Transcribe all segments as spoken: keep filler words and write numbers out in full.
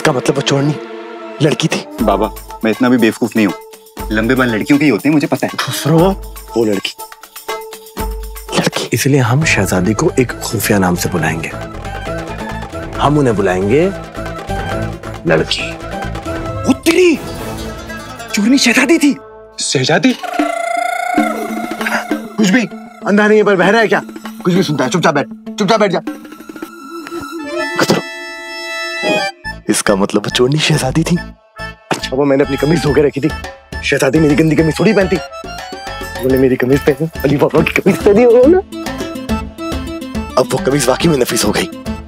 इसका मतलब वो चोरनी लड़की थी। बाबा मैं इतना भी बेवकूफ नहीं हूँ, लंबे बाल लड़कियों के ही होते हैं, मुझे पता है। खुसरो वो लड़की लड़की इसलिए हम शहजादी को एक खुफिया नाम से बुलाएंगे। हम उन्हें बुलाएंगे लड़की। वो तेरी चोरनी शहजादी थी। शहजादी? कुछ भी अंधा नहीं है पर बहरा है क्या? कुछ भी सुनता है। चुपचाप बैठ, चुपचाप बैठ जा। इसका मतलब चोरनी शहजादी थी। अच्छा वो मैंने अपनी कमीज धो के रखी थी। शहजादी मेरी गंदी कमीज थोड़ी पहनती। बोले मेरी कमीज पहनी, अली पापा की कमीज पहनी हो ना। अब वो कमीज वाकई में नफीस हो गई।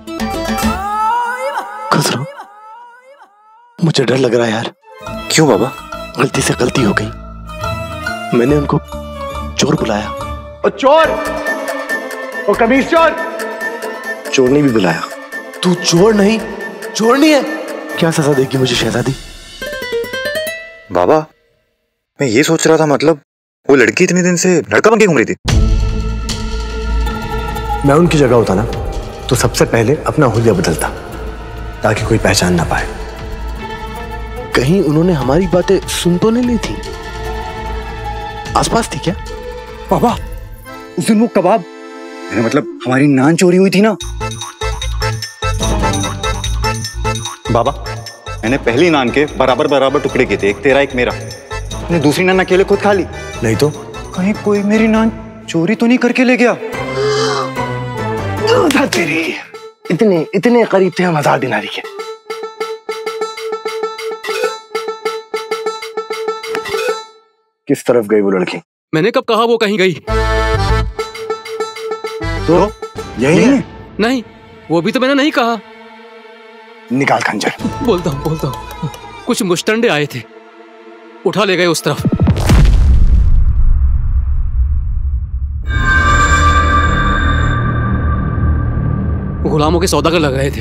खुसरो मुझे डर लग रहा है यार। क्यों बाबा? गलती से गलती हो गई। मैंने उनको चोर बुलाया। ओ चोर, ओ कमीज चोर। चोरनी भी बुलाया। तू चोर नहीं चोरनी है। क्या सजा देगी मुझे शहजादी? बाबा मैं ये सोच रहा था, मतलब वो लड़की इतने दिन से लड़का बन के घूम रही थी। मैं उनकी जगह होता ना तो सबसे पहले अपना हुलिया बदलता ताकि कोई पहचान ना पाए। कहीं उन्होंने हमारी बातें सुन तो नहीं ली थी? आसपास थी क्या? बाबा उस दिन वो कबाब, मैंने मतलब हमारी नान चोरी हुई थी ना। बाबा मैंने पहली नान के बराबर बराबर टुकड़े किए थे, एक तेरा एक मेरा। मैंने दूसरी नान अकेले खुद खा ली। नहीं तो कहीं कोई मेरी नान चोरी तो नहीं करके ले गया? तेरी इतने इतने करीब थे हम हजार दिनारी के। किस तरफ गई वो लड़की? मैंने कब कहा वो कहीं गई? तो यही है? नहीं वो भी तो मैंने नहीं कहा। निकाल खंजर। बोलता हूँ बोलता हूँ। कुछ मुश्तंडे आए थे, उठा ले गए उस तरफ। गुलामों के सौदागर लग रहे थे।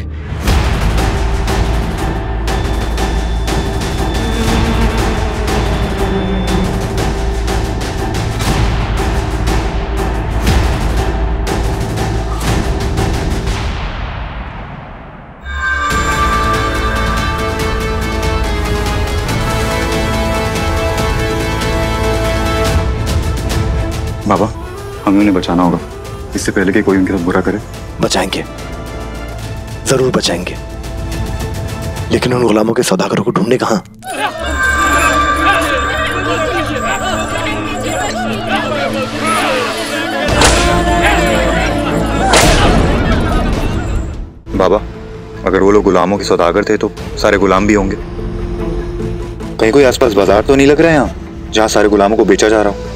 बाबा हमें उन्हें बचाना होगा, इससे पहले कि कोई उनके साथ बुरा करे। बचाएंगे, जरूर बचाएंगे, लेकिन उन गुलामों के सौदागरों को ढूंढने कहां? बाबा अगर वो लोग गुलामों के सौदागर थे तो सारे गुलाम भी होंगे। कहीं कोई आसपास बाजार तो नहीं लग रहा है यहाँ जहाँ सारे गुलामों को बेचा जा रहा हो?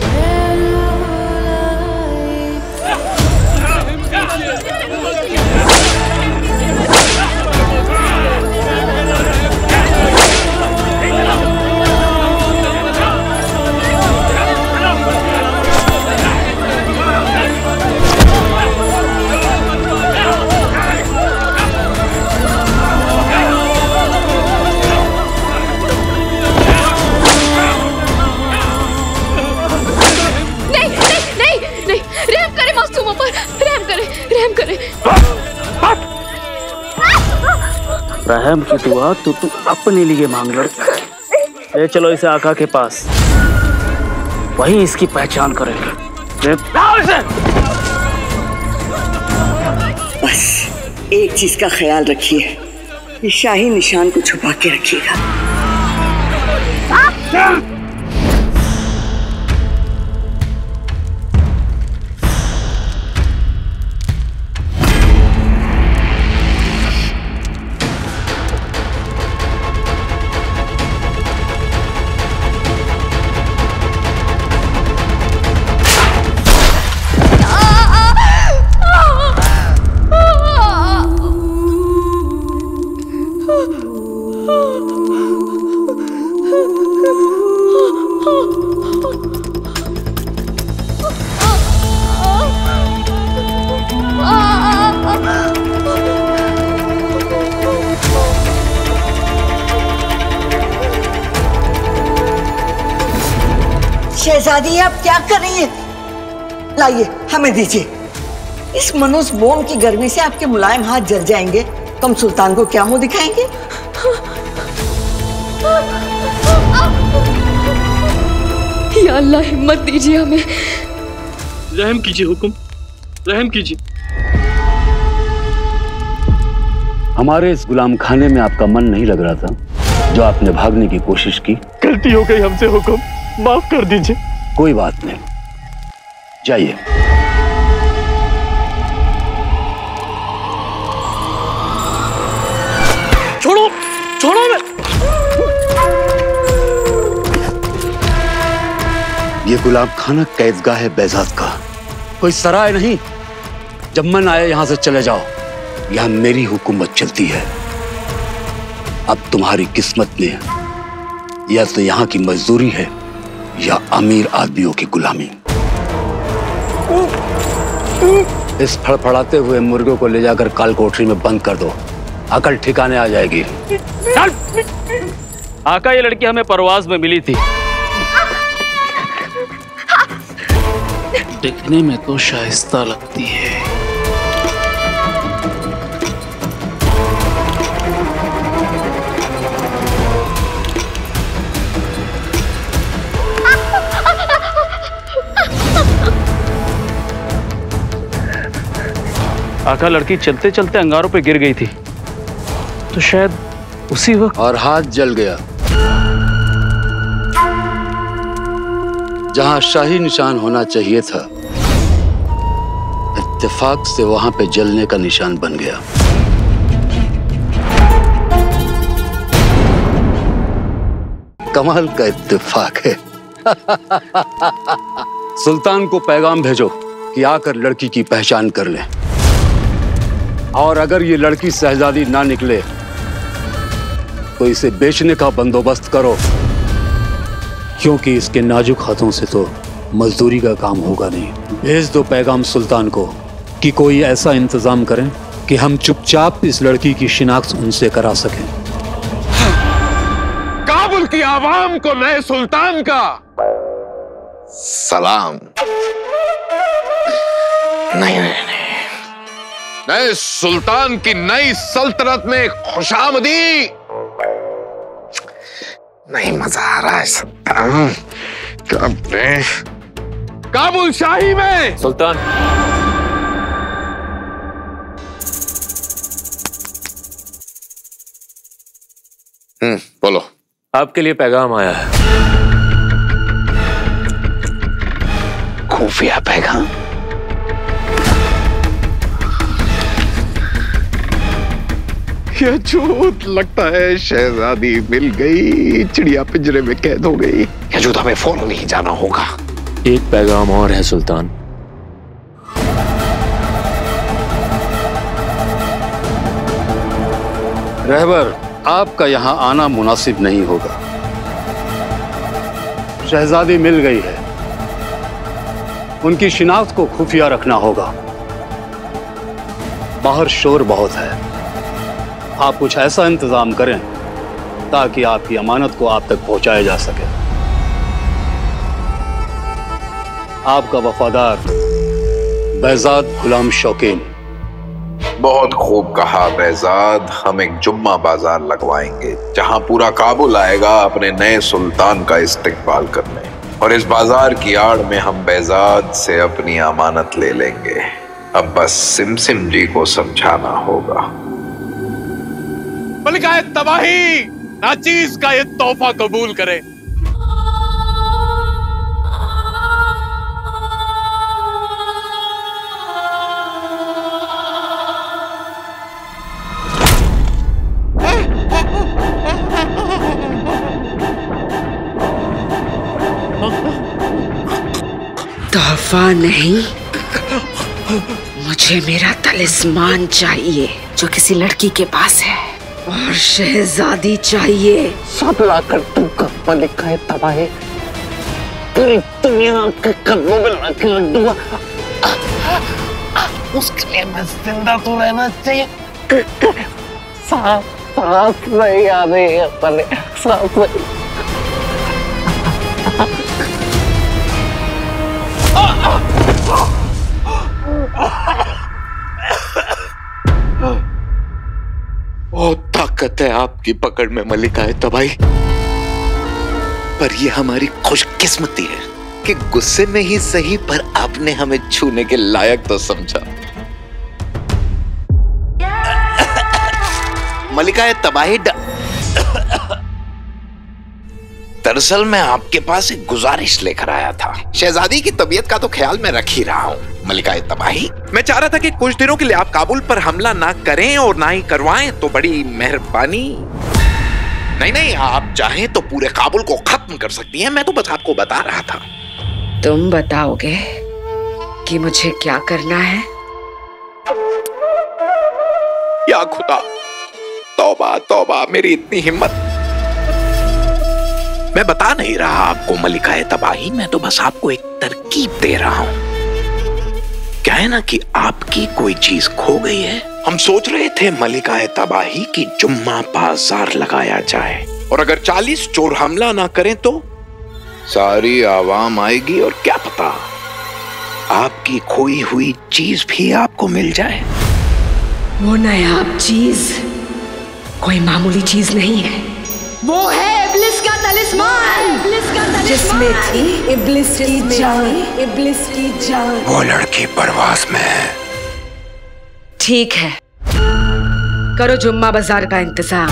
रहम की दुआ तो तू अपने लिए मांग लड़का। ले चलो इसे आका के पास, वही इसकी पहचान करेंगे। बस एक चीज का ख्याल रखिए, ये शाही निशान को छुपा के रखिएगा। शहजादी आप क्या कर रही हैं? लाइए हमें दीजिए। इस मनुष्य बोम की गर्मी से आपके मुलायम हाथ जल जाएंगे, तुम सुल्तान को क्या मुंह दिखाएंगे? या अल्लाह हिम्मत दीजिए हमें। रहम कीजिए हुक्म, रहम कीजिए। हमारे इस गुलाम खाने में आपका मन नहीं लग रहा था जो आपने भागने की कोशिश की? गलती हो गई हमसे हुक्म, माफ कर दीजिए। कोई बात नहीं, जाइए। छोड़ो, छोड़ो मैं। ये गुलाम खाना कैदगाह है बेजात का, कोई सराय नहीं। जब मन आए यहां से चले जाओ, यहां मेरी हुकूमत चलती है। अब तुम्हारी किस्मत में या तो यहां की मजदूरी है या अमीर आदमियों की गुलामी। इस फड़फड़ाते हुए मुर्गों को ले जाकर काल कोठरी में बंद कर दो, अकल ठिकाने आ जाएगी। चल। आका, ये लड़की हमें परवाज में मिली थी। दिखने में तो शाइस्ता लगती है। आका, लड़की चलते चलते अंगारों पे गिर गई थी, तो शायद उसी वक्त। और हाथ जल गया। जहां शाही निशान होना चाहिए था, इत्तेफाक से वहां पे जलने का निशान बन गया। कमाल का इत्तेफाक है। सुल्तान को पैगाम भेजो कि आकर लड़की की पहचान कर ले, और अगर ये लड़की शहजादी ना निकले तो इसे बेचने का बंदोबस्त करो, क्योंकि इसके नाजुक हाथों से तो मजदूरी का काम होगा नहीं। भेज दो पैगाम सुल्तान को कि कोई ऐसा इंतजाम करें कि हम चुपचाप इस लड़की की शिनाख्त उनसे करा सकें। काबुल की आवाम को नए सुल्तान का सलाम। नहीं नहीं नए सुल्तान की नई सल्तनत में खुशामदी। नहीं, मजा आ रहा है सल्तान। काबुल शाही में सुल्तान। हम्म बोलो। आपके लिए पैगाम आया है। खुफिया पैगाम? यह झूठ लगता है। शहजादी मिल गई, चिड़िया पिंजरे में कैद हो गई। यह झूठ हमें फौरन नहीं जाना होगा। एक पैगाम और है सुल्तान। रहबर, आपका यहां आना मुनासिब नहीं होगा। शहजादी मिल गई है, उनकी शिनाख्त को खुफिया रखना होगा। बाहर शोर बहुत है, आप कुछ ऐसा इंतजाम करें ताकि आपकी अमानत को आप तक पहुंचाया जा सके। आपका वफादार बेजाद गुलाम शौकीन। बहुत खूब कहा बेजाद। हम एक जुम्मा बाजार लगवाएंगे जहां पूरा काबुल आएगा अपने नए सुल्तान का इस्तकबाल करने, और इस बाजार की आड़ में हम बेजाद से अपनी अमानत ले लेंगे। अब बस सिमसिम जी को समझाना होगा। मलिकाए तबाही नाचीज का ये तोहफा कबूल करे। तोहफा नहीं, मुझे मेरा तलिस्मान चाहिए जो किसी लड़की के पास है, और शहजादी चाहिए। सब लाकर तुमका मलिकाए तबाही पूरी दुनिया के कदमों में लाके रख दूंगा। उसके लिए मैं जिंदा तो रहना चाहिए। सांस सांस नहीं आ रही है, पहले सांस नहीं। ओ तक ताकत है आपकी पकड़ में मलिकाए तबाही, पर यह हमारी खुशकिस्मती है कि गुस्से में ही सही पर आपने हमें छूने के लायक तो समझा। मलिकाए तबाही, दरअसल मैं आपके पास एक गुजारिश लेकर आया था। शहजादी की तबीयत का तो ख्याल मैं रख ही रहा हूँ। मलिकाए तबाही, मैं चाह रहा था कि कुछ दिनों के लिए आप काबुल पर हमला ना करें और ना ही करवाएं तो बड़ी मेहरबानी। नहीं नहीं, आप चाहें तो पूरे काबुल को खत्म कर सकती हैं। मैं तो बस आपको बता रहा था। तुम बताओगे कि मुझे क्या करना है? या खुदा, तौबा तौबा, मेरी इतनी हिम्मत। मैं बता नहीं रहा आपको मलिकाए तबाही, मैं तो बस आपको एक तरकीब दे रहा हूं। क्या है ना कि आपकी कोई चीज खो गई है। हम सोच रहे थे मलिकाए तबाही की जुम्मा बाजार लगाया जाए, और अगर चालीस चोर हमला ना करें तो सारी आवाम आएगी और क्या पता आपकी खोई हुई चीज भी आपको मिल जाए। वो नायाब चीज कोई मामूली चीज नहीं है, वो है इब्लिस का तलिस्मान, इब्लिस का तलिस्मान, जिसमें थी इब्लिस की जान, इब्लिस की जान। वो लड़की परवास में है। ठीक है, करो जुम्मा बाजार का इंतजाम,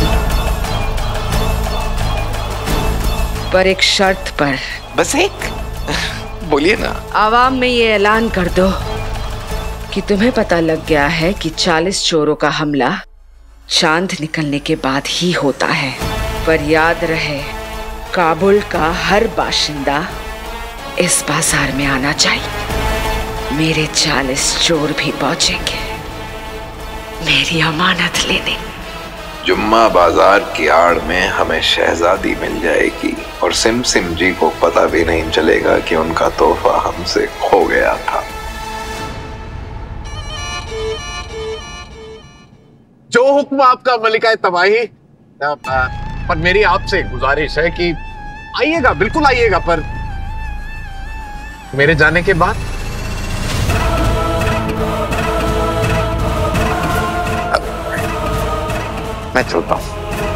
पर एक शर्त पर। बस एक? बोलिए ना। आवाम में ये ऐलान कर दो कि तुम्हें पता लग गया है कि चालीस चोरों का हमला चांद निकलने के बाद ही होता है, पर याद रहे काबुल का हर बाशिंदा इस बाजार में आना चाहिए। मेरे चालीस चोर भी पहुंचेंगे मेरी अमानत लेने। जुम्मा बाजार की आड़ में हमें शहजादी मिल जाएगी और सिम सिम जी को पता भी नहीं चलेगा कि उनका तोहफा हमसे खो गया था। जो हुक्म आपका मलिकाए तबाही, पर मेरी आपसे गुजारिश है कि आइएगा, बिल्कुल आइएगा, पर मेरे जाने के बाद। मैं चलता हूं।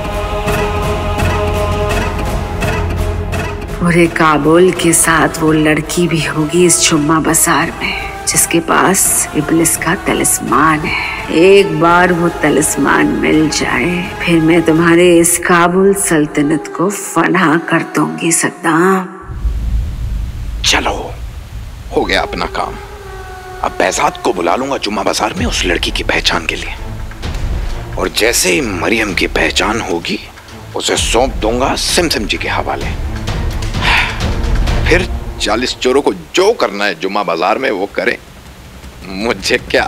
पूरे काबुल के साथ वो लड़की भी होगी इस जुम्मा बाजार में जिसके पास इब्लिस का तलिस्मान है। एक बार वो तलिस्मान मिल जाए, फिर मैं तुम्हारे इस काबुल सल्तनत को फना कर दूंगी सद्दाम। चलो, हो गया अपना काम। अब बैजाद को बुला लूंगा जुम्मा बाजार में उस लड़की की पहचान के लिए, और जैसे ही मरियम की पहचान होगी उसे सौंप दूंगा सिम सिम जी के हवाले। फिर चालीस चोरों को जो करना है जुम्मा बाजार में वो करें, मुझे क्या।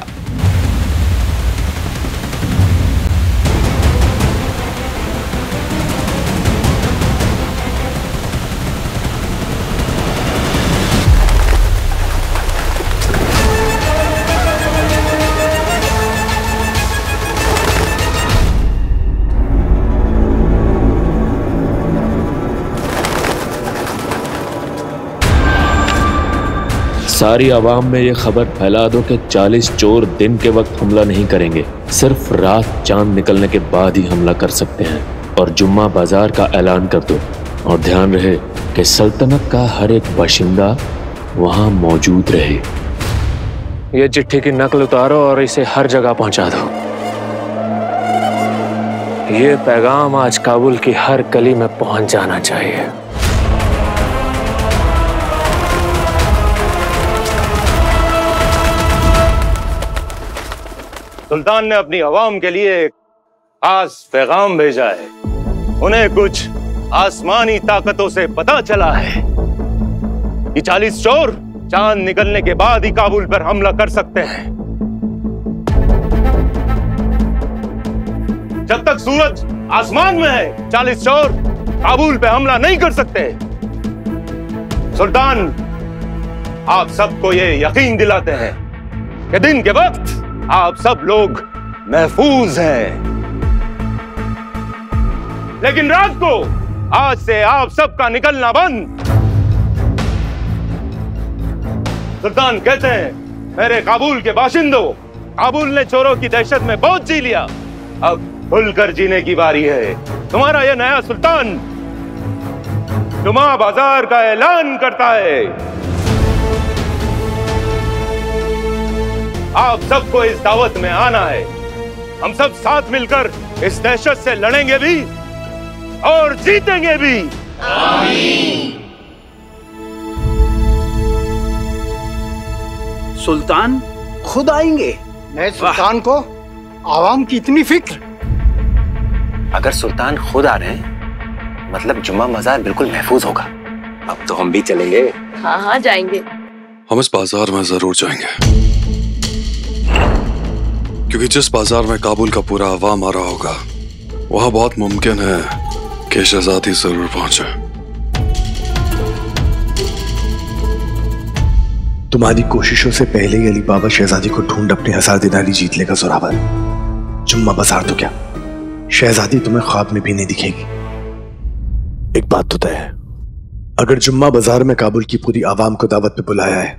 सारी आवाम में ये खबर फैला दो कि चालीस चोर दिन के वक्त हमला नहीं करेंगे, सिर्फ रात चांद निकलने के बाद ही हमला कर सकते हैं। और जुम्मा बाजार का ऐलान कर दो, और ध्यान रहे कि सल्तनत का हर एक बाशिंदा वहां मौजूद रहे। ये चिट्ठी की नकल उतारो और इसे हर जगह पहुंचा दो। ये पैगाम आज काबुल की हर गली में पहुंच जाना चाहिए। सुल्तान ने अपनी अवाम के लिए एक खास पैगाम भेजा है। उन्हें कुछ आसमानी ताकतों से पता चला है कि चालीस चोर चांद निकलने के बाद ही काबुल पर हमला कर सकते हैं। जब तक सूरज आसमान में है, चालीस चोर काबुल पे हमला नहीं कर सकते। सुल्तान आप सबको ये यकीन दिलाते हैं कि दिन के वक्त आप सब लोग महफूज हैं, लेकिन रात को आज से आप सबका निकलना बंद। सुल्तान कहते हैं, मेरे काबुल के बाशिंदों, काबुल ने चोरों की दहशत में बहुत जी लिया। अब खुलकर जीने की बारी है। तुम्हारा यह नया सुल्तान जुमा बाजार का ऐलान करता है। आप सबको इस दावत में आना है। हम सब साथ मिलकर इस दहशत से लड़ेंगे भी और जीतेंगे भी। आमीन। सुल्तान खुद आएंगे। नए सुल्तान को आवाम की इतनी फिक्र। अगर सुल्तान खुद आ रहे हैं मतलब जुम्मा बाजार बिल्कुल महफूज होगा। अब तो हम भी चलेंगे। हाँ हाँ जाएंगे। हम इस बाजार में जरूर जाएंगे, क्योंकि जिस बाजार में काबुल का पूरा अवाम आ रहा होगा वहां बहुत मुमकिन है कि शहजादी जरूर पहुंचे। तुम्हारी कोशिशों से पहले ही अली बाबा शहजादी को ढूंढ अपने हजार दिनारी जीत लेगा जोरावर। जुम्मा बाजार तो क्या, शहजादी तुम्हें ख्वाब में भी नहीं दिखेगी। एक बात तो तय है, अगर जुम्मा बाजार में काबुल की पूरी आवाम को दावत पे बुलाया है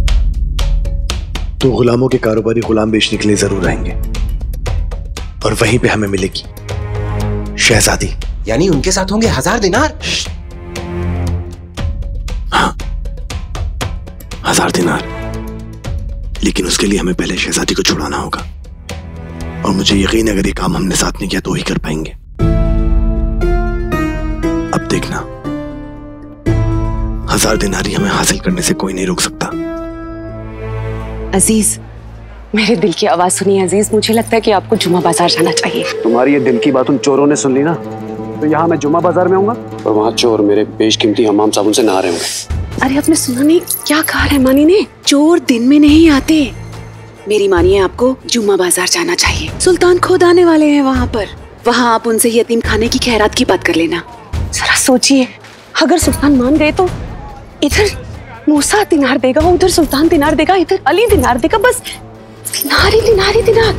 तो गुलामों के कारोबारी गुलाम बेचने के लिए जरूर आएंगे और वहीं पे हमें मिलेगी शहजादी। यानी उनके साथ होंगे हजार दिनार। हाँ, हजार दिनार, लेकिन उसके लिए हमें पहले शहजादी को छुड़ाना होगा और मुझे यकीन है अगर ये काम हमने साथ नहीं किया तो ही कर पाएंगे। अब देखना, हजार दिनारी हमें हासिल करने से कोई नहीं रोक सकता। अजीज, मेरे दिल की आवाज सुनिए अजीज, मुझे लगता है कि आपको जुम्मा बाजार जाना चाहिए। तुम्हारी ये दिल की बात उन चोरों ने सुन ली ना, तो यहाँ मैं जुम्मा बाजार में आऊंगा और वहाँ चोर मेरे बेशकीमती हमाम साबुन से नहा रहे होंगे। अरे आपने सुना नहीं क्या कहा रहमानी ने? चोर दिन में नहीं आते। मेरी मानिए, आपको जुम्मा बाजार जाना चाहिए। सुल्तान खुद आने वाले हैं वहाँ पर। वहाँ आप उनसे यतीम खाने की खैरात की बात कर लेना। जरा सोचिए, अगर सुल्तान मान गए तो इधर मूसा दिनार देगा, उधर सुल्तान दिनार देगा, इधर अली दिनार देगा, बस दिनार ही दिनार ही दिनार।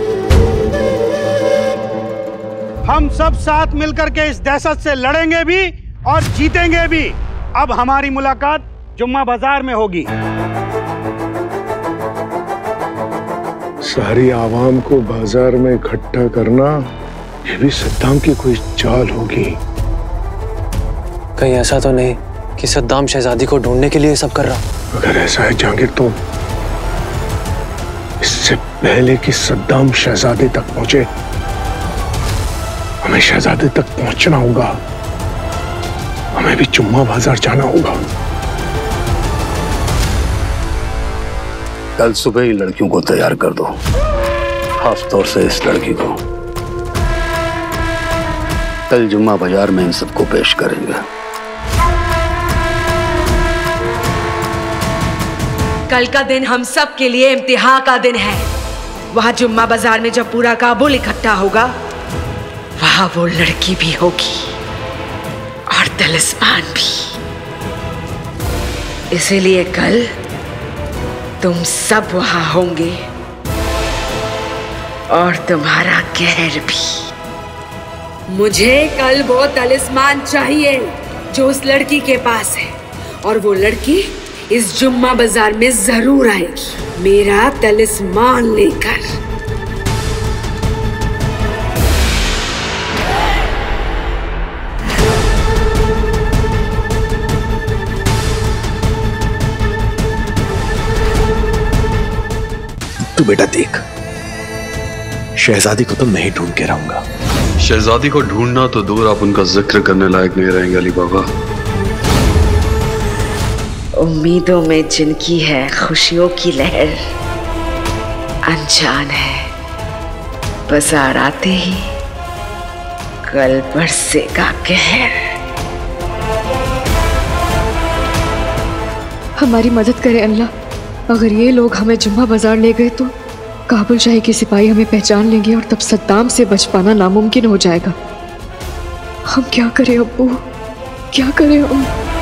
हम सब साथ मिलकर के इस दहशत से लड़ेंगे भी और जीतेंगे भी। अब हमारी मुलाकात जुम्मा बाजार में होगी। सारी आवाम को बाजार में इकट्ठा करना, ये भी सद्दाम की कोई चाल होगी। कहीं ऐसा तो नहीं कि सद्दाम शहजादी को ढूंढने के लिए सब कर रहा? अगर ऐसा है जहांगीर, तो इससे पहले कि सद्दाम शहजादे तक पहुंचे हमें शहजादे तक पहुंचना होगा। हमें भी जुम्मा बाजार जाना होगा। कल सुबह ही लड़कियों को तैयार कर दो, खास तौर से इस लड़की को। कल जुम्मा बाजार में इन सबको पेश करेंगे। कल का दिन हम सब के लिए इम्तिहान का दिन है। वहां जुम्मा बाजार में जब पूरा काबुल इकट्ठा होगा, वहां वो लड़की भी होगी और तलिस्मान भी। इसीलिए कल तुम सब वहां होंगे और तुम्हारा कहर भी। मुझे कल वो तलिस्मान चाहिए जो उस लड़की के पास है, और वो लड़की इस जुम्मा बाजार में जरूर आएगी मेरा तलिस्मान लेकर। तू बेटा देख, शहजादी को तो मैं ही ढूंढ के रहूंगा। शहजादी को ढूंढना तो दूर, आप उनका जिक्र करने लायक नहीं रहेंगे अली बाबा। उम्मीदों में जिनकी है खुशियों की लहर, अनजान है बाजार आते ही कल बरसेगा कहर। हमारी मदद करे अल्लाह। अगर ये लोग हमें जुम्मा बाजार ले गए तो काबुल शाही के सिपाही हमें पहचान लेंगे और तब सद्दाम से बच पाना नामुमकिन हो जाएगा। हम क्या करें अब्बू, क्या करें हम?